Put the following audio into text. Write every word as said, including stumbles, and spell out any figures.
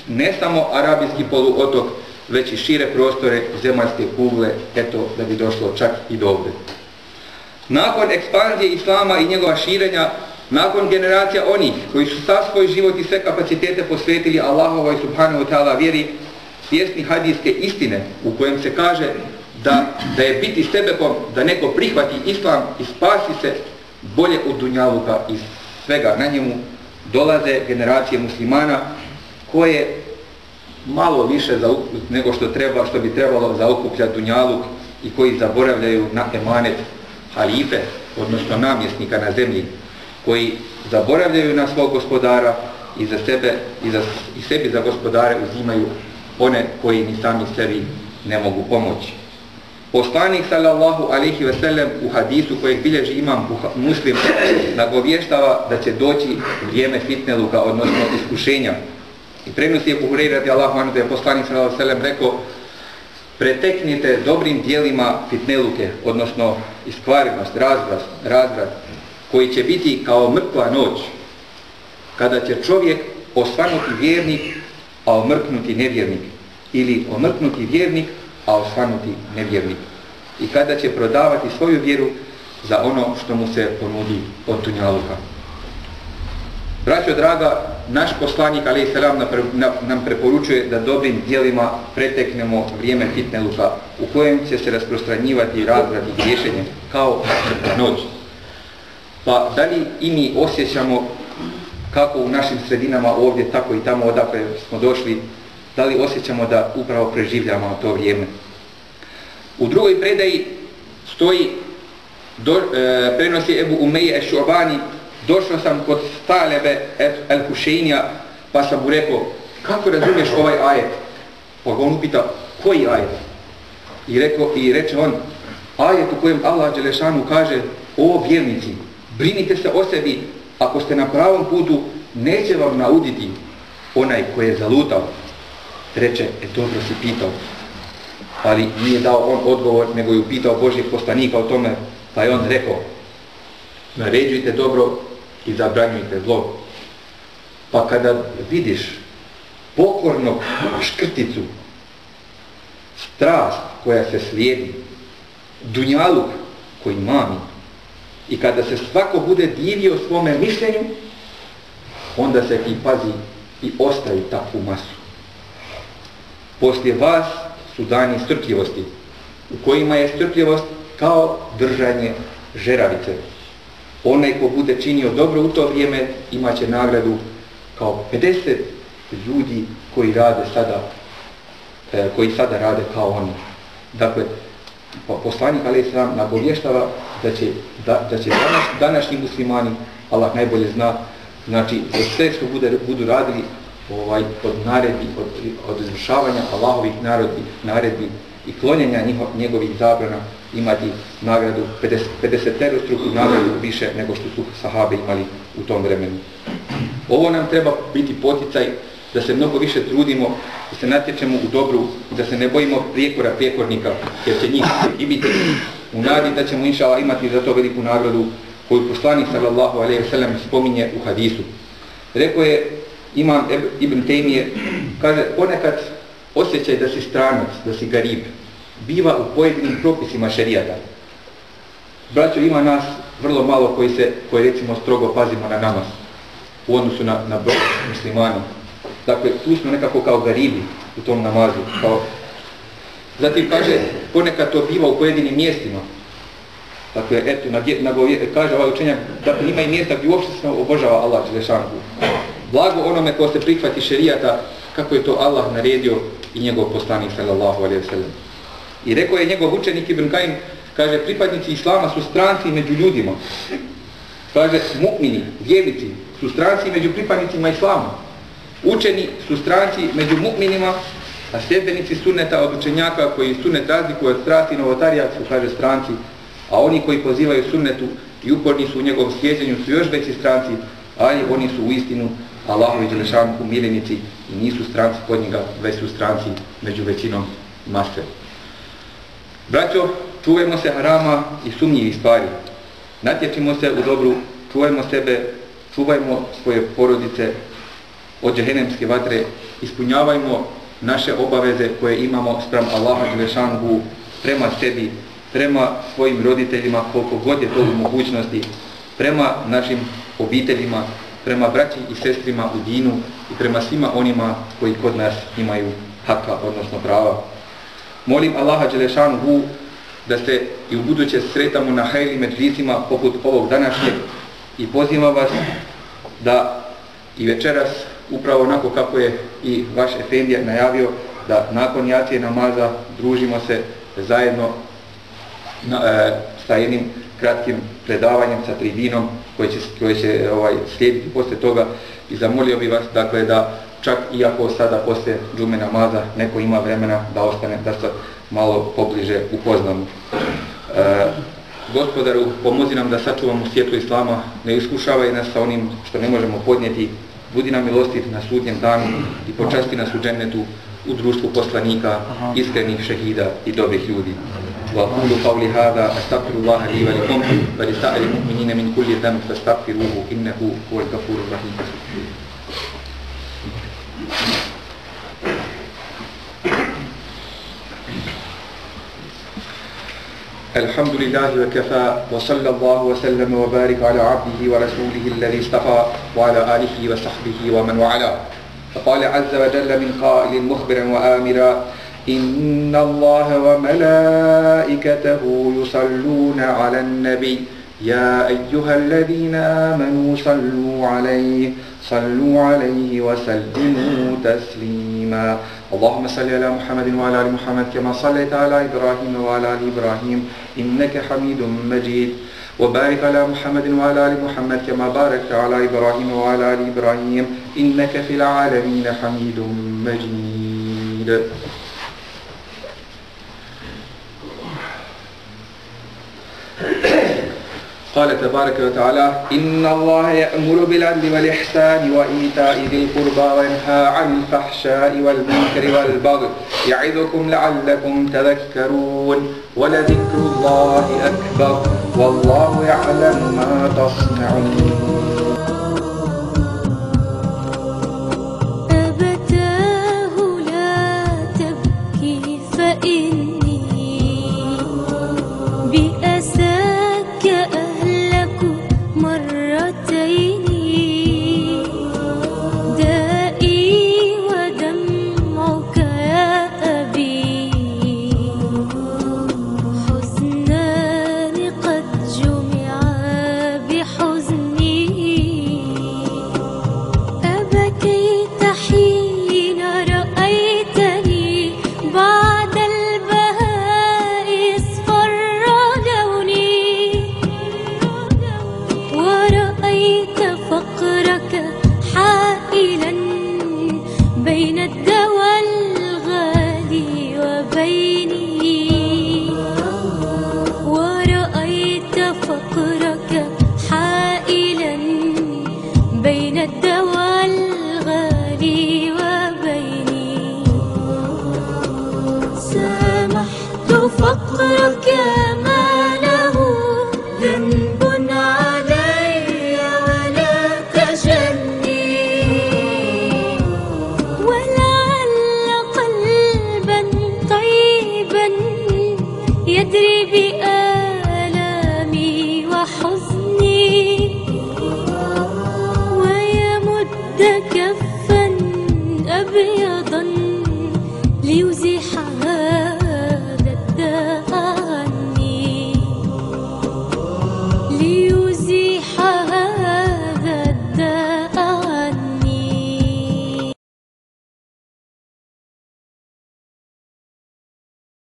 ne samo arabijski poluotok, već i šire prostore zemaljske kugle, eto da bi došlo čak i do ovdje. Nakon ekspanzije islama i njegova širenja, nakon generacija onih koji su sav svoj život i sve kapacitete posvetili Allahovoj subhanahu wa ta'ala vjeri, svjesni hadijske istine u kojem se kaže da, da je biti sebekom da neko prihvati islam i spasi se bolje od dunjaluka i svega na njemu, dolaze generacije muslimana koje malo više za, nego što, treba, što bi trebalo zaokupljati dunjaluk i koji zaboravljaju na emanet halife, odnosno namjesnika na zemlji, koji zaboravljaju na svog gospodara i za sebe i, za, i sebi za gospodare uzimaju one koji ni sami sebi ne mogu pomoći. Poslanik sallallahu alejhi ve sellem u hadisu kojeg bilježi imam Muslim nagovještava da će doći vrijeme fitneluka, odnosno iskušenja. I prenosi je Buhurejra radijallahu anhu da je poslanik sallallahu alejhi ve sellem rekao: preteknite dobrim dijelima fitneluke, odnosno iskvarenost, razvrat, razvrat, koji će biti kao mrtva noć, kada će čovjek osvanuti vjernik, a omrknuti nevjernik, ili omrknuti vjernik, a osvanuti nevjernik, i kada će prodavati svoju vjeru za ono što mu se ponudi od dunjaluka. Braćo draga, naš poslanik alejhi selam nam preporučuje da dobrim djelima preteknemo vrijeme fitneluka u kojem će se rasprostranjivati razvrat i griješenje kao mrtva noć. Pa da li i mi osjećamo kako u našim sredinama ovdje, tako i tamo odakle smo došli, da li osjećamo da upravo preživljamo to vrijeme? U drugoj predaji stoji, do, e, prenosi Ebu Umeje Ešu'bani: došao sam kod Talebe el-Hušejnija, pa sam mu rekao: kako razumiješ ovaj ajet? Pa ga on upita: koji ajet? I, rekao, i reče on: ajet u kojem Allah dželešanu kaže: o vjernici, brinite se o sebi, ako ste na pravom putu, neće vam nauditi onaj koji je zalutao. Reče: e dobro si pitao. Ali nije dao on odgovor, nego je upitao Božjeg poslanika o tome, pa je on rekao: naređujte dobro i zabranjujte zlo. Pa kada vidiš pokornog škrticu, strast koja se slijedi, dunjaluk koji mami, i kada se svako bude divio svome mišljenju, onda se ti pazi i ostavi takvu masu. Poslije vas su dani strpljivosti, u kojima je strpljivost kao držanje žeravice. Onaj ko bude činio dobro u to vrijeme imat će nagradu kao pedeset ljudi koji rade sada, e, koji sada rade kao oni. Dakle, poslanik alejhi selam nagovještava da će, da, da će danas, današnji muslimani, Allah najbolje zna, znači za sve što bude, budu radili ovaj, od naredbi, od, od izvršavanja Allahovih naredbi, naredbi i klonjenja njiho, njegovih zabrana, imati nagradu pedesetorostruku nagradu više nego što su sahabe imali u tom vremenu. Ovo nam treba biti poticaj da se mnogo više trudimo, da se natječemo u dobru, da se ne bojimo prijekora prijekornika, jer će njih i biti u nadi da ćemo inša Allah imati za to veliku nagradu koju poslanik sallallahu alejhi ve sellem spominje u hadisu. Rekao je imam Ibn Tejmije, kaže: ponekad osjećaj da si stranac, da si garib, biva u pojedinim propisima šerijata. Braćo, ima nas vrlo malo koji se, koji recimo strogo pazimo na namaz u odnosu na, na broj muslimana. Dakle, tu smo nekako kao garibi u tom namazu. Kao... Zatim kaže, ponekad to biva u pojedinim mjestima. Dakle, eto, na, na, kaže ovaj učenjak, dakle, ima i mjesta gdje uopšte se obožava Allah dželešanu. Blago onome ko se prihvati šerijata, kako je to Allah naredio i njegov poslanik sallallahu alejhi ve sellem. I rekao je njegov učenik Ibn Kajim, kaže, pripadnici islama su stranci među ljudima. Kaže, mu'mini, vjernici, su stranci među pripadnicima islama. Učeni su stranci među mu'minima, a sljedbenici sunneta od učenjaka koji sunnet razlikuju od strasti i novotarija su, kaže, stranci, a oni koji pozivaju sunnetu i uporni su u njegovom slijedjenju su još veći stranci, ali oni su u istinu Allahovi dželešanu miljenici i nisu stranci kod njega, već su stranci među većinom mase. Braćo, čuvajmo se harama i sumnjivih stvari. Natječimo se u dobru, čuvajmo sebe, čuvajmo svoje porodice od džehennemske vatre, ispunjavajmo naše obaveze koje imamo spram Allaha dželešanuhu, prema sebi, prema svojim roditeljima koliko god je to u mogućnosti, prema našim obiteljima, prema braći i sestrima u dinu i prema svima onima koji kod nas imaju haka, odnosno prava. Molim Allaha dželešanuhu da se i u buduće sretamo na hajli medžlisima poput ovog današnjeg i pozivam vas da i večeras, upravo onako kako je i vaš efendija najavio, da nakon jacije namaza družimo se zajedno na, e, sa jednim kratkim predavanjem, sa tribinom koje će, koje će ovaj, slijediti poslije toga, i zamolio bih vas dakle, da čak iako sada poslije džume namaza neko ima vremena da ostane, da se malo pobliže upoznamo. E, Gospodaru, pomozi nam da sačuvamo svjetlo Islama, ne iskušavaj nas sa onim što ne možemo podnijeti, budi nam milostiv na sudnjem danu i počasti nas u džennetu u društvu poslanika, iskrenih šehida i dobrih ljudi. وأقول قولي هذا أستغفر الله لي ولكم ولسائر المؤمنين من كل ذنب فاستغفروه إنه هو الغفور الرحيم. الحمد لله وكفى وصلى الله وسلم وبارك على عبده ورسوله الذي اصطفى وعلى آله وصحبه ومن والاه. فقال عز وجل من قائل مخبرا وآمرا إن الله وملائكته يصلون على النبي يا أيها الذين آمنوا صلوا عليه صلوا عليه وسلموا تسليما. اللهم صل على محمد وعلى آل محمد كما صليت على إبراهيم وعلى آل إبراهيم إنك حميد مجيد. وبارك على محمد وعلى آل محمد كما باركت على إبراهيم وعلى آل إبراهيم إنك في العالمين حميد مجيد. قال تبارك وتعالى إن الله يأمر بالعدل والإحسان وإيتاء ذي القربى وينهى عن الفحشاء والمنكر والبغي يعظكم لعلكم تذكرون ولذكر الله أكبر والله يعلم ما تصنعون. فقرك ما له ذنب علي ولا تجني ولعل قلبا طيبا يدري بآلامي وحزني ويمد كفا أبيضا ليزيل